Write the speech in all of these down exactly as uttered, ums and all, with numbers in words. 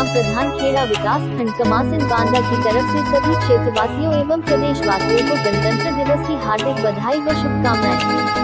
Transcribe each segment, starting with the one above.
प्रधान खेड़ा विकास खंड कमासन बांदा की तरफ से सभी क्षेत्रवासियों एवं प्रदेशवासियों को गणतंत्र दिवस की हार्दिक बधाई व शुभकामनाएं।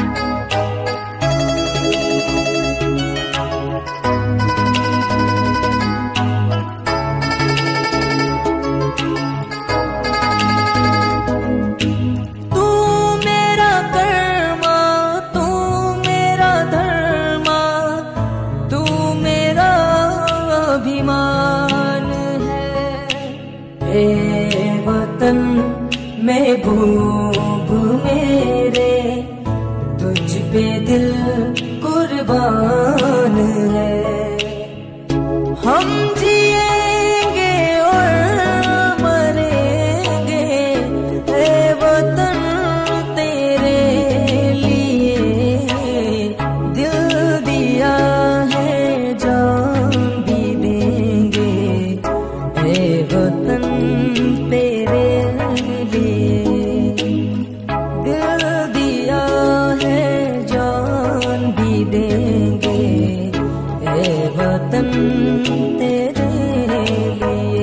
ए वतन महबूब मेरे, तुझ पे दिल कुर्बान है। हम जिएंगे और मरेंगे ए वतन तेरे लिए, दिल दिया है जान भी देंगे ए वतन तेरे लिए, दिल दिया है जान भी देंगे ए वतन तेरे लिए।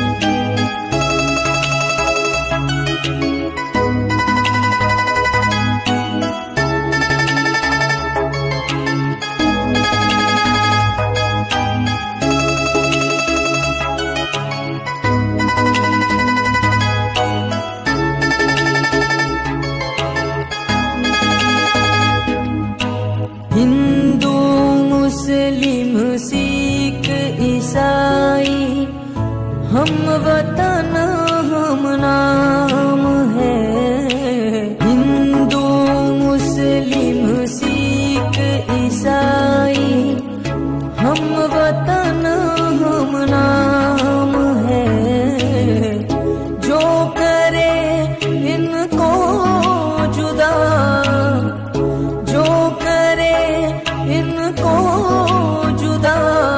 हिंदू मुस्लिम सिख ईसाई हम वतन हम नाम है। हिंदू मुस्लिम सिख ईसाई हम वतन हम नाम है। जो करे इनको जुदा, जो करे इनको जुदा,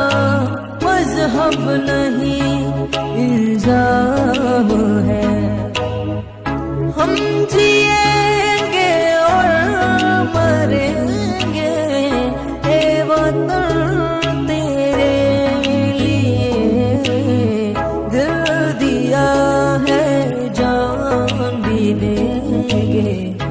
मजहब नहीं इल्जाम है। हम जिएंगे और मरेंगे ए वतन तेरे लिए, दिल दिया है जान भी देंगे